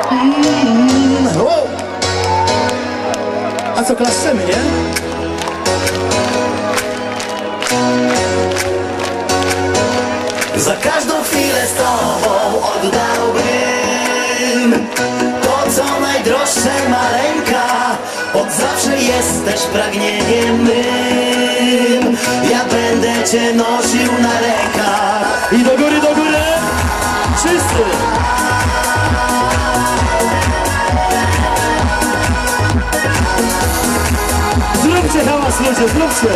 A co, klaszczemy, nie? Za każdą chwilę z tobą oddałbym to, co najdroższe, maleńka. Od zawsze jesteś pragnieniem mym. Ja będę cię nosił na rękach. I do góry, do góry! Wszyscy! Zróbcie hałas, ludzie, zróbcie!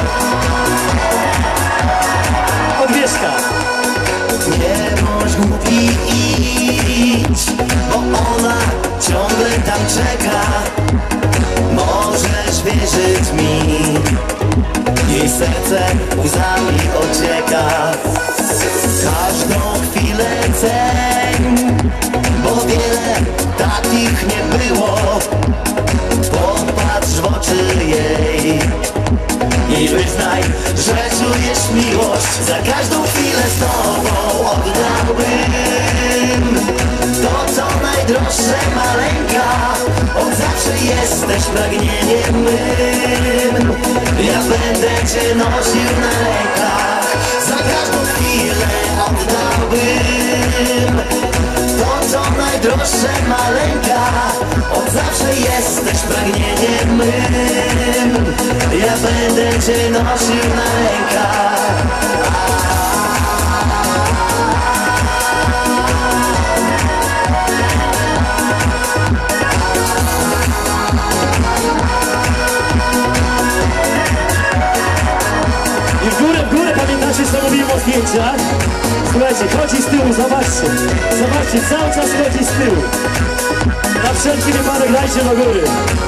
Odwieszka! Nie bądź głupi, idź, bo ona ciągle tam czeka. Możesz wierzyć mi, jej serce łzami ocieka. Każdą chwilę ceń, bo wiele takich nie było. Popatrz w oczy jej i wyznaj, że czujesz miłość. Za każdą chwilę z tobą oddałbym to, co najdroższe, maleńka. Od zawsze jesteś pragnieniem mym. Ja będę cię nosił na rękach. Za każdą chwilę oddałbym to, co najdroższe, maleńka. Od zawsze jesteś pragnieniem mym. Ja będę cię nosił na rękach. I w górę, pamiętacie, co mówiłem o zdjęciach? Słuchajcie, chodzi z tyłu, zobaczcie. Zobaczcie, cały czas chodzi z tyłu. Na wszelki wypadek dajcie do góry.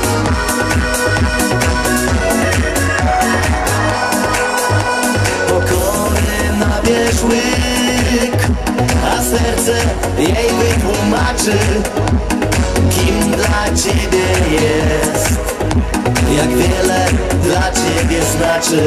Pokory nabierz łyk, a serce jej wytłumaczy, kim dla ciebie jest, jak wiele dla ciebie znaczy.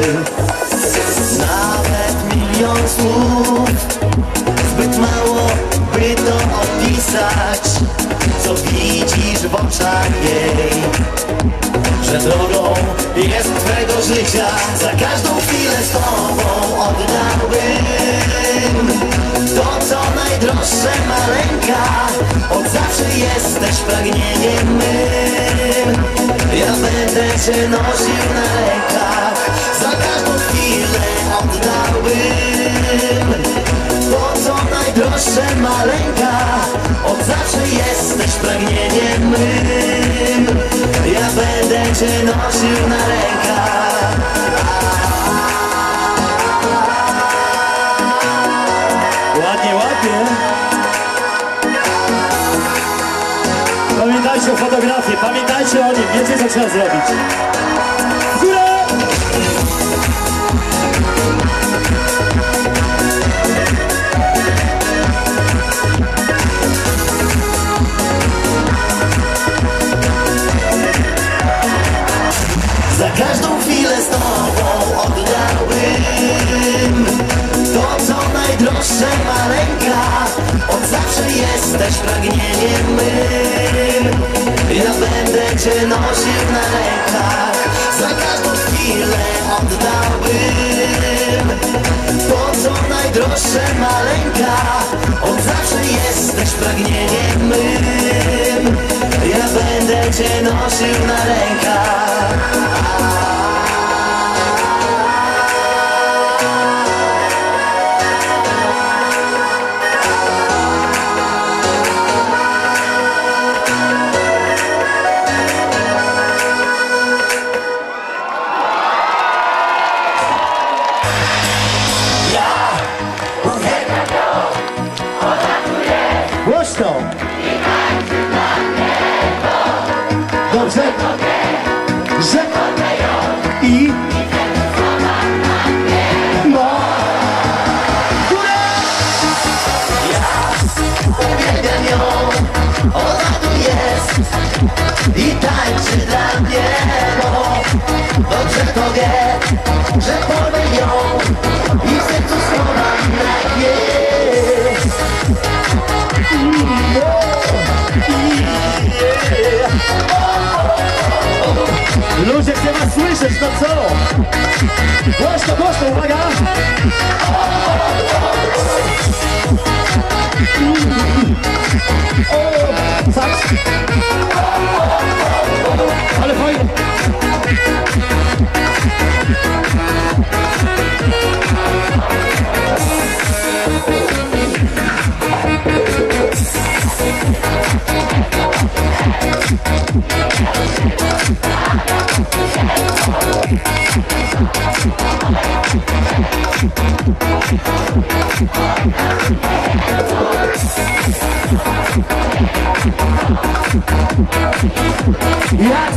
Nawet milion słów zbyt mało, by to opisać, co widzisz w oczach jej, że drogą jest twego życia. Za każdą chwilę z tobą oddałbym to, co najdroższe, maleńka. Od zawsze jesteś pragnieniem mym. Ja będę cię nosił na rękach. Za każdą chwilę oddałbym to, co najdroższe, maleńka. Od zawsze jesteś pragnieniem mym. Ja będę cię nosił na rękach. Ładnie, ładnie. Pamiętajcie o fotografii, pamiętajcie o nim, wiecie, co trzeba zrobić. W górę! Za każdą chwilę z tobą oddałbym to, co najdroższe, maleńka. Od zawsze jesteś pragnieniem mym. Ja będę cię nosił na rękach. Za każdą chwilę oddałbym to, co najdroższe, maleńka. Od zawsze jesteś pragnieniem mym. Ja będę cię nosił na rękach. Głośno! Dobrze? Że... I... No! Górę! Uwielbiam ją, ona tu jest i tańczy dla mnie, bo dobrze to wie, że porwę ją i w sercu schowam jak jest. Głośno, głośno, uwaga! O, saks! Ale fajnie! Ja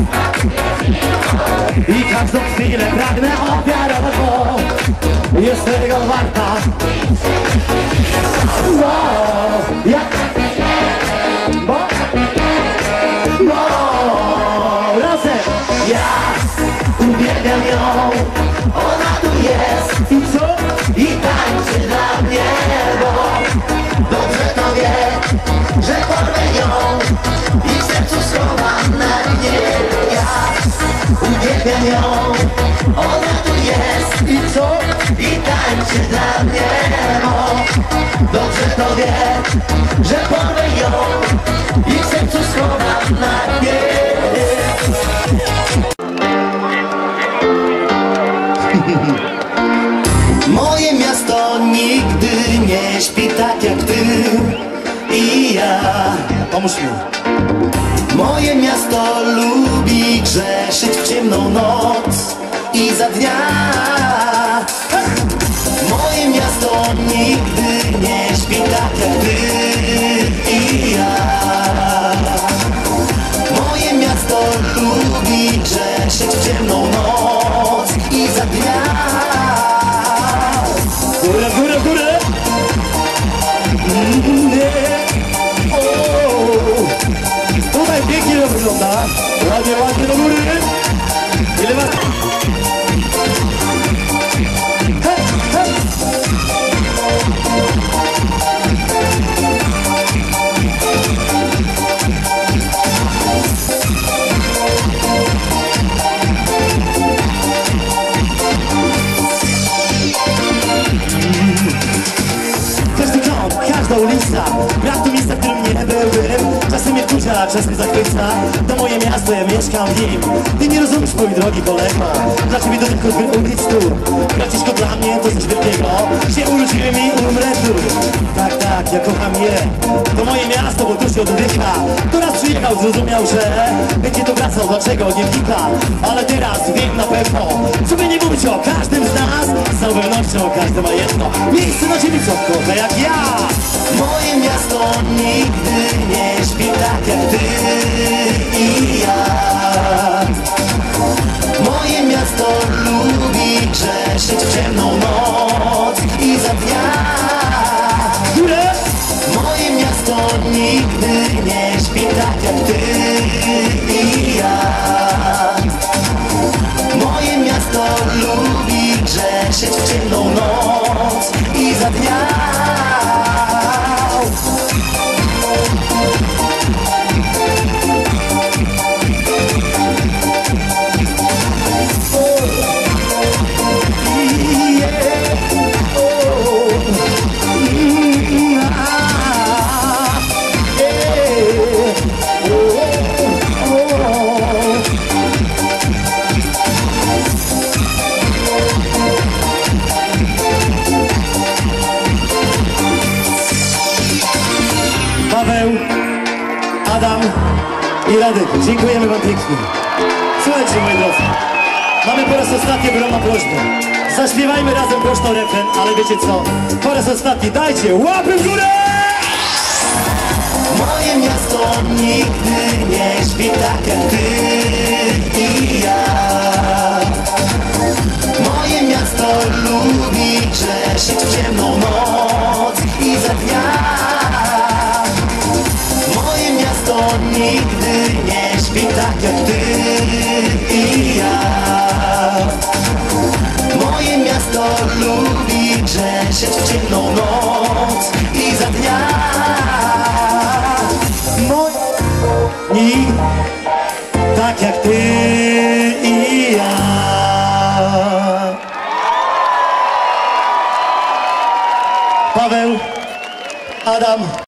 i każdą chwilę pragnę ofiarować, bo jest tego warta. Bo razem Ja uwielbiam ją, ona tu jest i co? i tańczy dla mnie, bo dobrze to wie, że porwę ją i w sercu schowam na dnie. Ja uwielbiam ją, ona tu jest I co? i tańczy dla mnie, bo dobrze to wie, że porwę ją i w sercu schowam na dnie. Moje miasto nigdy nie śpi tak jak ty i ja. Pomóż mi. Moje miasto lubi grzeszyć w ciemną noc i za dnia. Moje miasto nigdy nie śpi tak jak ty i ja. Moje miasto lubi grzeszyć w ciemną noc i za dnia. Górę, górę, górę! Tutaj pięknie to wygląda. Ładnie, ładnie do góry. Ile ma? Hej, hej! Każdy kąt, każda ulica, brak tu miejsca, w którym nie byłbym. Czasem mnie wkurza, czas mnie zachwyca. To moje miasto, ja mieszkam w nim. Ty nie rozumiesz, mój drogi kolego. Dla ciebie to tylko zbyt ulic tu. Braciszko, dla mnie to coś wielkiego. Się urodziłem i umrę tu. Tak, tak, ja kocham je. To moje miasto, bo tu się oddycha. Kto raz przyjechał, zrozumiał, że będzie tu wracał, dlaczego nie wnika. Ale teraz wiem na pewno, co by nie mówić o każdym z nas. Z całą pewnością każdy ma jedno miejsce na ziemi, co kocha jak ja. Moje miasto nigdy nie śpi tak jak ty i ja. Moje miasto lubi grzeszyć w ciemną noc i za dnia. Które? Moje miasto nigdy nie śpi tak jak ty i ja. Moje miasto lubi grzeszyć w ciemną noc i za dnia. Paweł, Adam i Radek. Dziękujemy wam pięknie. Słuchajcie, moi drodzy, mamy po raz ostatni ogromną prośbę. Zaśpiewajmy razem głośno refren, ale wiecie co? Po raz ostatni dajcie łapy w górę! Moje miasto nigdy nie śpi tak jak ty i ja. Moje miasto lubi grzeszyć w ciemną noc i za dnia. Moje miasto nigdy nie śpi tak jak ty i ja. Moje miasto lubi grzeszyć w ciemną noc i za dnia. Nikt tak jak ty i ja. Paweł, Adam.